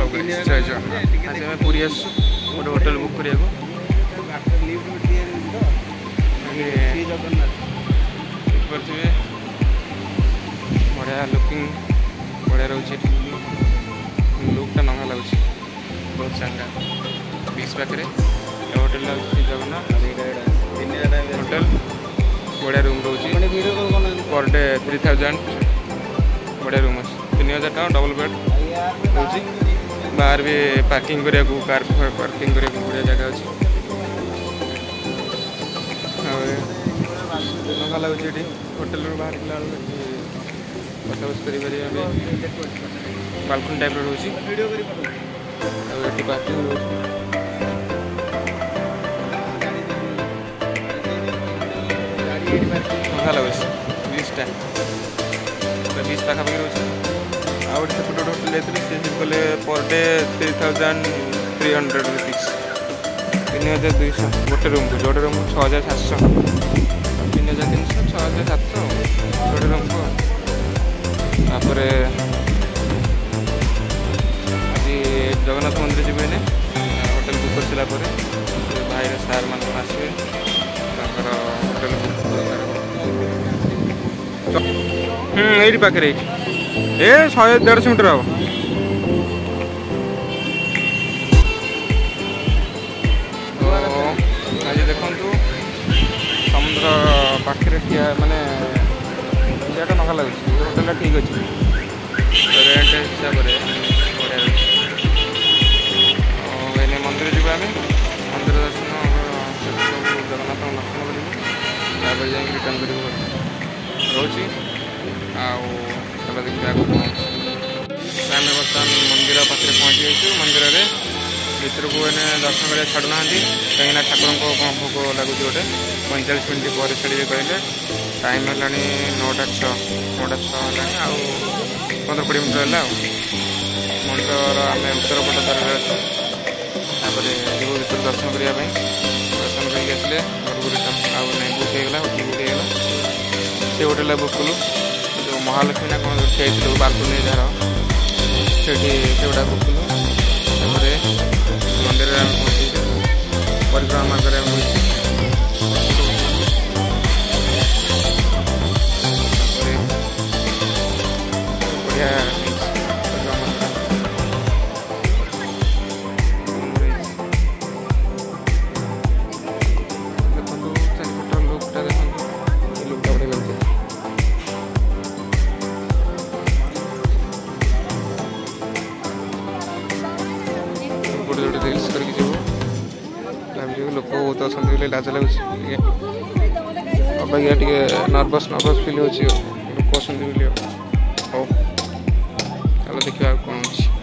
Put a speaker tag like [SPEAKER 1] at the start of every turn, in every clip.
[SPEAKER 1] जय जगन्नाथ। आज आम पूरी आस गोटे होटेल बुक करा देखिए बढ़िया लुकिंग बढ़िया रोचे लुकटा नंगा लगुच बहुत चांगा बीच पाखे होटेल जगन्नाथ होटेल बढ़िया रूम रोचे पर डे 3000 बढ़िया रूम अच्छे 3000 टका डबल बेड रोचे बाहर भी पार्किंग करा कार पार्किंग करा बढ़िया जगह अच्छे नंगा लगुच होटेल बाहर बस कर बालकनी टाइप रोचे पार्किंग नंगा लगुच बीचटा बीच पाखापाखि रोचे आउ गोटे सेपटे होटेल जाती से कले पर डे 3300 रुपीज 3200 गोटे रूम को जोटे रूम 6700 3300 6700 गोटे रूम को तापर आज जगन्नाथ मंदिर जी होटेल बुक कर सारापर भाई सार मान आसवे होटेल बुक ये पाखे ये 100-150 मीटर हम आज देखु समुद्र पाखे माने जगह नंगा लगे होटेल ठीक अच्छे रेट हिसाब से बढ़िया रही मंदिर जी आम मंदिर दर्शन जगन्नाथ दर्शन कर रिटर्न कर रोचे चलो देखिए आगे आम बर्तमान मंदिर पाखे पहुँची जाइए मंदिर में भर को दर्शन करा छाड़ूना कहीं ठाकुर को भोग लगुच गोटे 45 मिनट पर छाड़े कहले टाइम है 9:06 है आउ 15-20 मिनट है मंदिर आम उत्तर पट द्वार अच्छे जीव भर दर्शन करने दर्शन करके आसले घर को रिटर्न आउ नहीं बुक होगा होटेल बुक होगा से होटेल बुक कलु जो महालक्ष्मी ना कौन ठेलू बालकनी जार से बुक कलु मंदिर में पहुँची परिक्रमा कर बढ़िया देखो चारिपट लुकटा देखो लुकटा बढ़िया लगे गोटे गोटे रिल्स करके जीव लोक बहुत अच्छा लाज लगुच अबाया टे नर्वस फिल हो लोक अच्छा हो चलो देखा कौन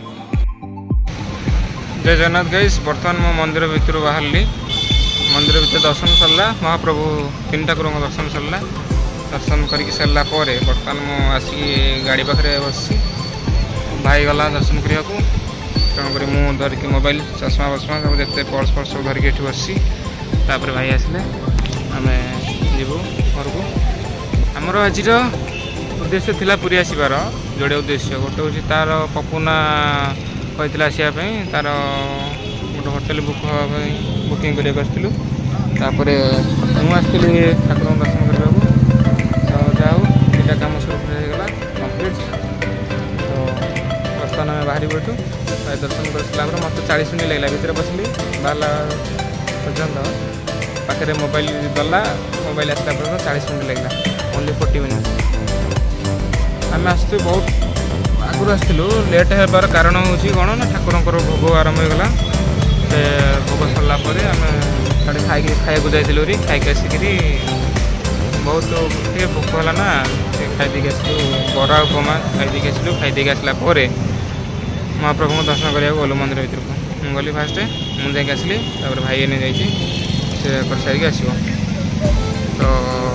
[SPEAKER 1] जय जगन्नाथ गाइस बर्तमान मो मंदिर भितर बाहरली मंदिर भितर दर्शन सरला महाप्रभु 3 ठाकुर दर्शन सरला दर्शन करके सरला बर्तमान मो आसिक गाड़ी पाखे बस भाई गला दर्शन करने को तेणुक मुझे धरिकी मोबाइल चश्मा बसमा सब देखते पर्स पर्स सब धरिकी ये बसी तापर भाई आसले आम जीवु घर को आमर आज उद्देश्य थिला पुरी आसबार जोड़े उद्देश्य गोटे हूँ तार पपुना कहते आसवाई तार गोटे होटेल बुकिंग करने आसलु मुझे आसती ठाकुर दर्शन करने तो जाऊ दुटा कम सब होगा कम्प्लीट तो बर्तमान आम बाहरी बैठू दर्शन कर सारा मत 40 मिनट लगे भर बसली बाला पर्यंत पाखे मोबाइल गला मोबाइल आसला पर्यटन 40 मिनट लगे ओनली 40 मिनट आम आसु बहुत आगुरी आसलु लेट होबार कारण हूँ कौन ना ठाकुर भोग आरंभ होगा से भोग सरला आम साढ़े खाई जाइलु खाई आसिक बहुत टे भोक है ना खाई आसलु बरा उपमा खाई आसलु खाई आसला महाप्रभु को दर्शन करने गलु मंदिर भर को गली फास्ट मुझे आसली भाई एने जाइए से कर सारिक आसो तो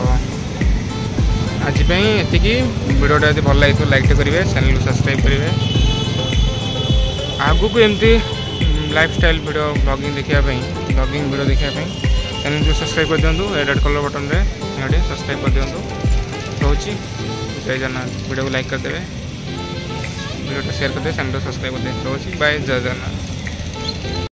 [SPEAKER 1] आज ये वीडियोटा यदि भल लगे लाइक करेंगे चैनल को सब्सक्राइब करेंगे आगू को एमती लाइफस्टाइल वीडियो ब्लॉगिंग देखापी ब्लॉगिंग वीडियो देखापी चैनल को सब्सक्राइब कर दिंतु रेड कलर बटन में सब्सक्राइब कर दिंतु रोची जय जगन्नाथ वीडियो को लाइक करदे। वीडियो शेयर कर दे, चैनल सब्सक्राइब कर दे। रोज बाय, जय जगन्नाथ।